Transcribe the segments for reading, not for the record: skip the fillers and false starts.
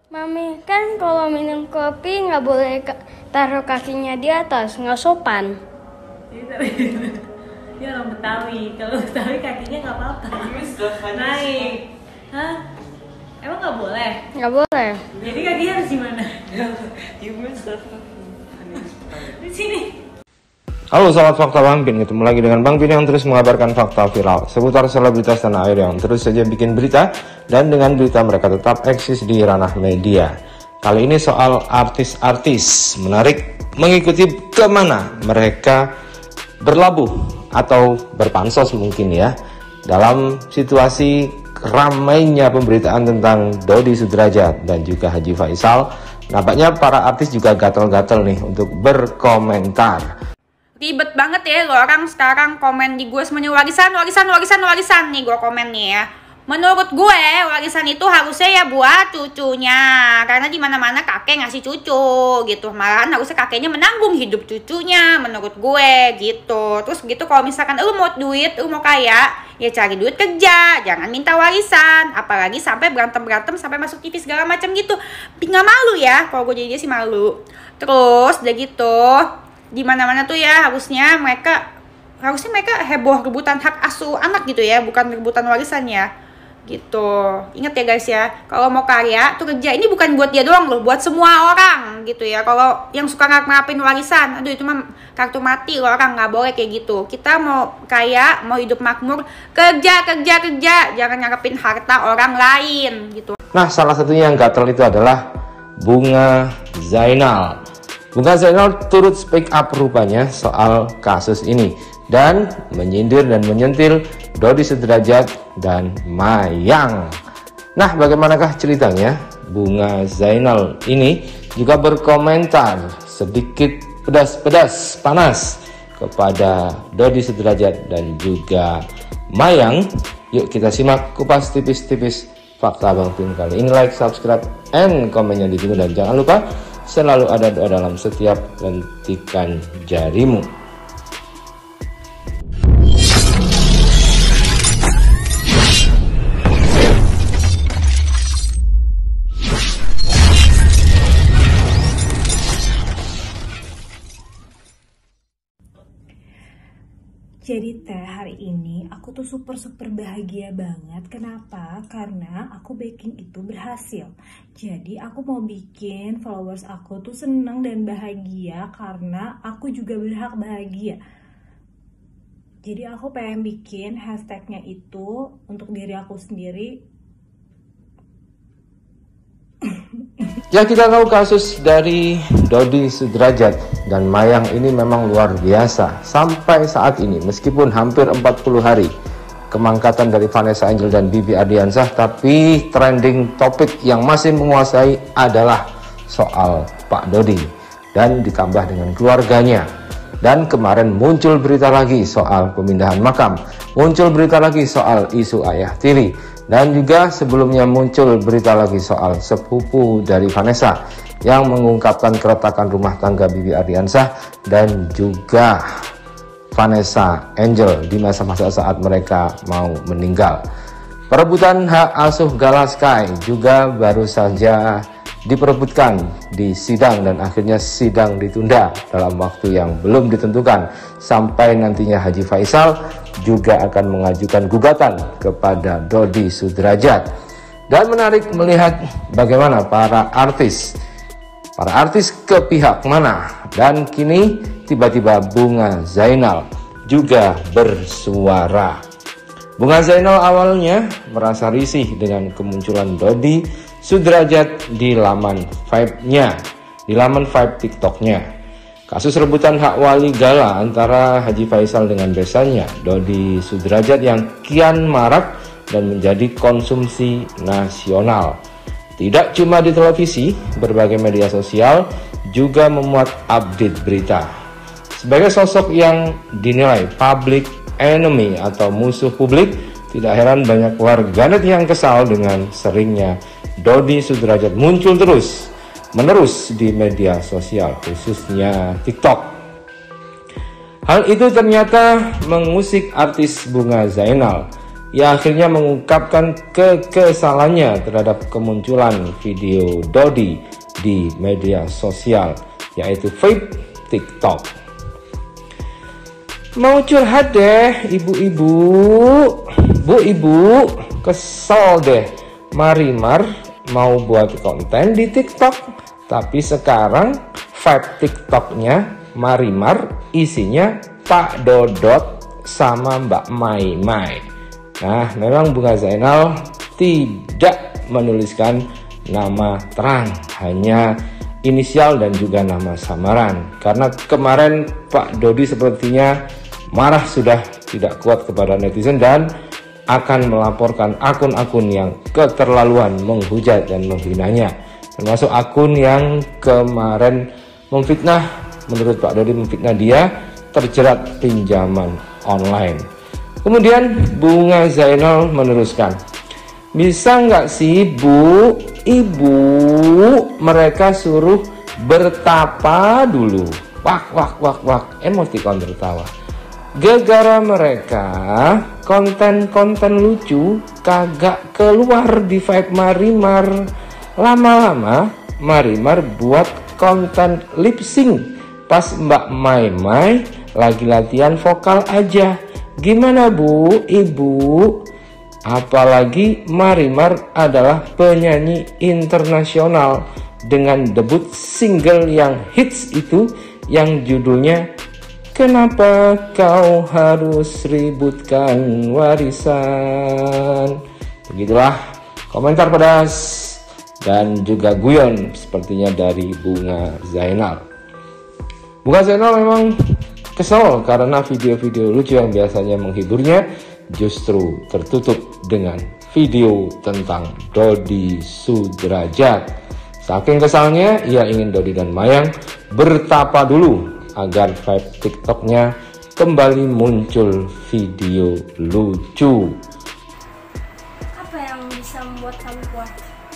Mami, kan kalau minum kopi nggak boleh taruh kakinya di atas, nggak sopan. Dia orang Betawi, kalau Betawi kakinya nggak apa-apa. Naik. Hah? Emang nggak boleh? Nggak boleh. Jadi kakinya harus di mana? Di sini. Halo sahabat Fakta Bang Pin, ketemu lagi dengan Bang Pin yang terus mengabarkan fakta viral seputar selebritas tanah air yang terus saja bikin berita, dan dengan berita mereka tetap eksis di ranah media. Kali ini soal artis-artis menarik mengikuti kemana mereka berlabuh atau berpansos mungkin ya, dalam situasi ramainya pemberitaan tentang Dodi Sudrajat dan juga Haji Faisal. Nampaknya para artis juga gatel-gatel nih untuk berkomentar. Ribet banget ya lo orang sekarang komen di gue semuanya warisan nih gue komen nih ya. Menurut gue warisan itu harusnya ya buat cucunya, karena di mana-mana kakek ngasih cucu gitu. Malahan harusnya kakeknya menanggung hidup cucunya menurut gue gitu. Terus gitu kalau misalkan lu mau duit, lu mau kaya, ya cari duit kerja, jangan minta warisan. Apalagi sampai berantem sampai masuk TV segala macam gitu. Nggak malu ya, kalau gue jadi dia sih malu. Terus udah gitu di mana-mana tuh ya harusnya mereka heboh rebutan hak asuh anak gitu ya, bukan rebutan warisan ya gitu. Ingat ya guys ya, kalau mau karya tuh kerja, ini bukan buat dia doang loh, buat semua orang gitu ya. Kalau yang suka ngarepin warisan, aduh itu mah kartu mati loh, orang nggak boleh kayak gitu. Kita mau kaya, mau hidup makmur, kerja, jangan ngarepin harta orang lain gitu. Nah, salah satunya yang gatel itu adalah Bunga Zainal. Bunga Zainal turut speak up rupanya soal kasus ini dan menyindir dan menyentil Dodi Sudrajat dan Mayang. Nah, bagaimanakah ceritanya? Bunga Zainal ini juga berkomentar sedikit pedas panas kepada Dodi Sudrajat dan juga Mayang. Yuk kita simak kupas tipis-tipis fakta Bang Pin kali ini. Like, subscribe, and komennya ditunggu, dan jangan lupa selalu ada doa dalam setiap lentikan jarimu. Jadi hari ini aku tuh super bahagia banget. Kenapa? Karena aku baking itu berhasil. Jadi aku mau bikin followers aku tuh seneng dan bahagia karena aku juga berhak bahagia. Jadi aku pengen bikin hashtagnya itu untuk diri aku sendiri. Ya, kita tahu kasus dari Dodi Sudrajat dan Mayang ini memang luar biasa. Sampai saat ini, meskipun hampir 40 hari kemangkatan dari Vanessa Angel dan Bibi Ardiansah, tapi trending topik yang masih menguasai adalah soal Pak Dodi dan ditambah dengan keluarganya. Dan kemarin muncul berita lagi soal pemindahan makam, muncul berita lagi soal isu ayah tiri, dan juga sebelumnya muncul berita lagi soal sepupu dari Vanessa yang mengungkapkan keretakan rumah tangga Bibi Ardiansah dan juga Vanessa Angel di masa-masa saat mereka mau meninggal. Perebutan hak asuh Gala Sky juga baru saja diperebutkan di sidang, dan akhirnya sidang ditunda dalam waktu yang belum ditentukan sampai nantinya Haji Faisal juga akan mengajukan gugatan kepada Dodi Sudrajat. Dan menarik melihat bagaimana para artis ke pihak mana, dan kini tiba-tiba Bunga Zainal juga bersuara. Bunga Zainal awalnya merasa risih dengan kemunculan Dodi Sudrajat di laman Vibe-nya, di laman Vibe TikTok-nya. Kasus rebutan hak wali gala antara Haji Faisal dengan besannya Dodi Sudrajat yang kian marak dan menjadi konsumsi nasional. Tidak cuma di televisi, berbagai media sosial juga memuat update berita. Sebagai sosok yang dinilai public enemy atau musuh publik, tidak heran banyak warganet yang kesal dengan seringnya Dodi Sudrajat muncul terus-menerus di media sosial, khususnya TikTok. Hal itu ternyata mengusik artis Bunga Zainal. Ia akhirnya mengungkapkan kekesalannya terhadap kemunculan video Dodi di media sosial, yaitu vape TikTok. Mau curhat deh ibu-ibu, bu-ibu, kesel deh. Marimar mau buat konten di TikTok, tapi sekarang vape TikToknya Marimar isinya Pak Dodot sama Mbak Mai Mai. Nah, memang Bunga Zainal tidak menuliskan nama terang, hanya inisial dan juga nama samaran. Karena kemarin Pak Dodi sepertinya marah sudah tidak kuat kepada netizen dan akan melaporkan akun-akun yang keterlaluan menghujat dan menghinanya. Termasuk akun yang kemarin memfitnah, menurut Pak Dodi memfitnah dia, terjerat pinjaman online. Kemudian Bunga Zainal meneruskan, bisa nggak sih bu, ibu, mereka suruh bertapa dulu. Wak, emoticon tertawa. Gegara mereka konten-konten lucu kagak keluar di vape Marimar. Lama-lama Marimar buat konten lip sync pas Mbak Mai Mai lagi latihan vokal aja. Gimana bu, ibu? Apalagi Marimar adalah penyanyi internasional dengan debut single yang hits itu yang judulnya Kenapa Kau Harus Ributkan Warisan. Begitulah komentar pedas dan juga guyon sepertinya dari Bunga Zainal. Bunga Zainal memang kesel karena video-video lucu yang biasanya menghiburnya justru tertutup dengan video tentang Dodi Sudrajat. Saking kesalnya, ia ingin Dodi dan Mayang bertapa dulu agar vape TikToknya kembali muncul video lucu. Apa yang bisa membuat kamu kuat?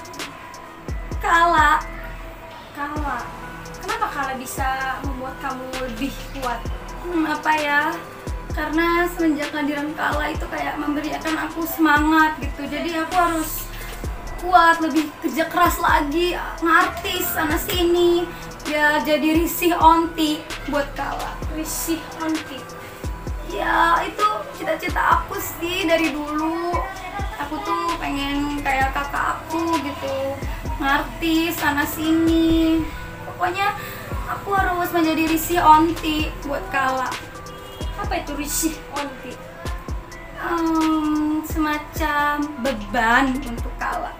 Kala. Kenapa Kala bisa membuat kamu lebih kuat? Apa ya? Karena semenjak kehadiran Kala itu kayak memberikan aku semangat gitu. Jadi aku harus kuat, lebih kerja keras lagi, ngartis sana sini. Ya jadi risih onti buat Kala. Risih onti. Ya itu cita-cita aku sih dari dulu. Aku tuh pengen kayak kakak aku gitu, ngartis sana sini. Pokoknya aku harus menjadi risih onti buat Kala. Apa itu risih onti? Semacam beban untuk Kala.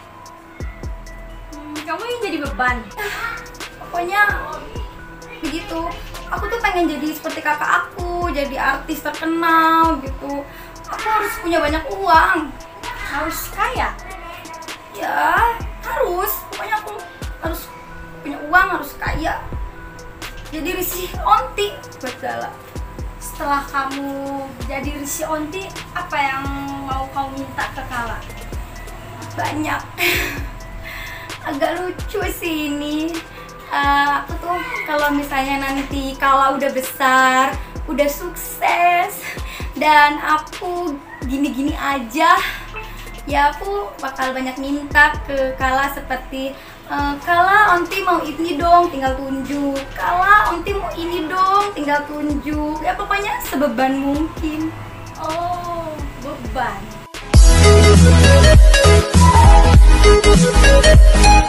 Kamu ingin jadi beban? Pokoknya begitu. Aku tuh pengen jadi seperti kakak aku, jadi artis terkenal gitu. Aku harus punya banyak uang, harus kaya. Ya harus, pokoknya aku harus punya uang, harus kaya. Jadi risih onti buat Kala. Setelah kamu jadi risih onti, apa yang mau kamu minta ke Kala? Banyak. Agak lucu sih ini. Aku tuh kalau misalnya nanti Kala udah besar, udah sukses, dan aku gini-gini aja, ya aku bakal banyak minta ke Kala seperti Kala, onti mau ini dong, tinggal tunjuk. Kala, onti mau ini dong, tinggal tunjuk. Ya pokoknya sebeban mungkin. Oh, beban.